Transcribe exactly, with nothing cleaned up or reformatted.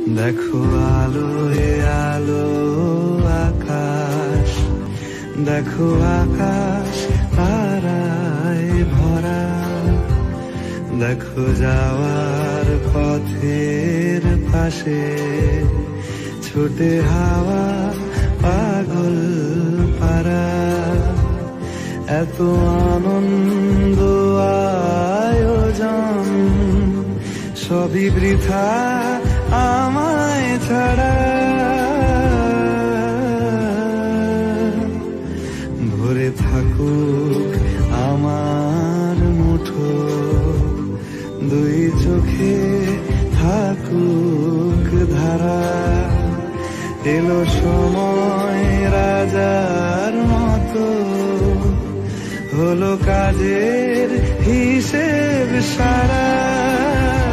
দেখো আলো এ আলো আকাশ, দেখো আকাশ তারায় ভরা, দেখো যাওয়ার পথের পাশে ছুটে হাওয়া পাগল পারা। এত আনন্দ আয়োজন সবই বৃথা আমায় ছাড়া। ভরে থাকুক আমার মুঠো, দুই চোখে থাকুক ধারা। এলো সময় রাজার মতো, হলো কাজের হিসেব সারা।